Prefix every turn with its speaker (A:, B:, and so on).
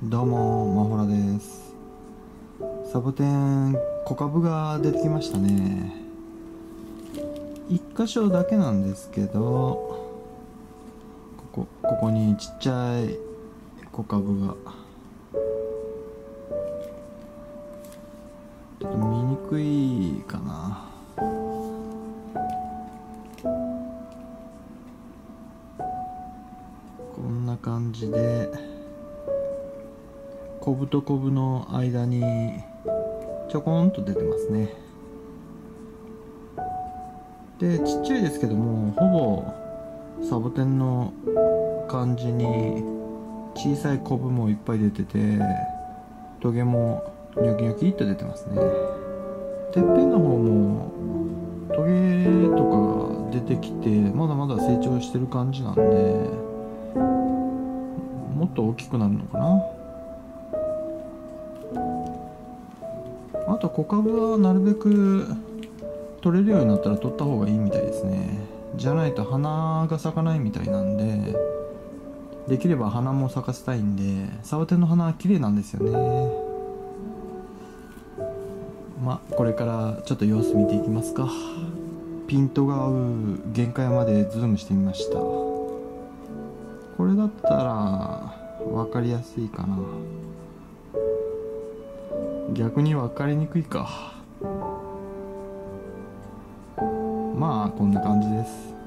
A: どうも、マホラです。サボテン、小株が出てきましたね。一箇所だけなんですけど、ここにちっちゃい小株が。ちょっと見にくいかな。こんな感じで、コブとコブの間にちょこんと出てますね。で、ちっちゃいですけども、ほぼサボテンの感じに小さいコブもいっぱい出てて、トゲもニョキニョキっと出てますね。てっぺんの方もトゲとかが出てきて、まだまだ成長してる感じなんで、もっと大きくなるのかな。あと小株はなるべく取れるようになったら取った方がいいみたいですね。じゃないと花が咲かないみたいなんで、できれば花も咲かせたいんで、サボテンの花は綺麗なんですよね。これからちょっと様子見ていきますか。ピントが合う限界までズームしてみました。これだったら分かりやすいかな。逆に分かりにくいか。こんな感じです。